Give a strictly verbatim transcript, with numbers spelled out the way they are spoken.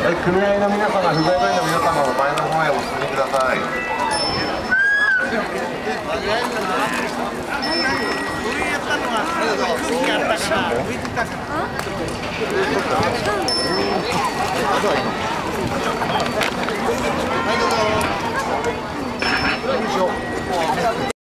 え組合の皆様、不合弁の皆様、お前の方へお進みください。はい、どうぞ。